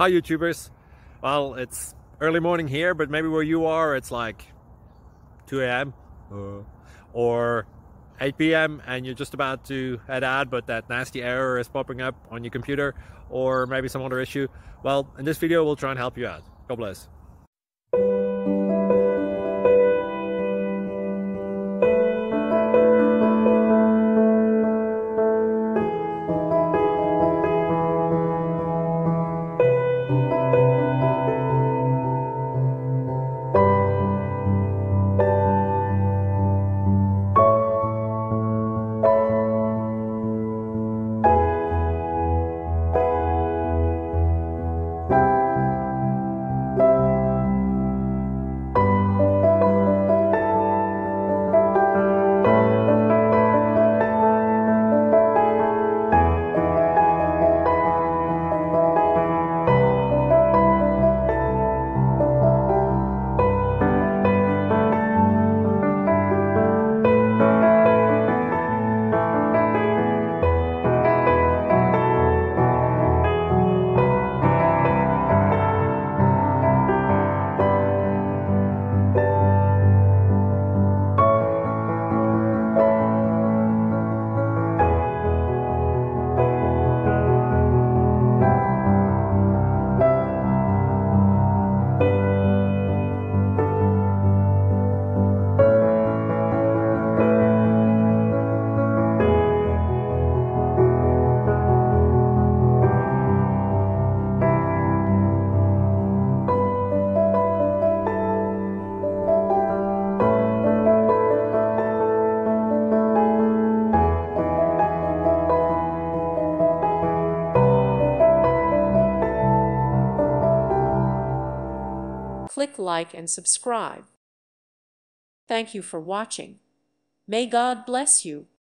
Hi YouTubers. Well, it's early morning here, but maybe where you are it's like 2 a.m. or 8 p.m. and you're just about to head out, but that nasty error is popping up on your computer, or maybe some other issue. Well, in this video we'll try and help you out. God bless. Click like and subscribe. Thank you for watching. May God bless you.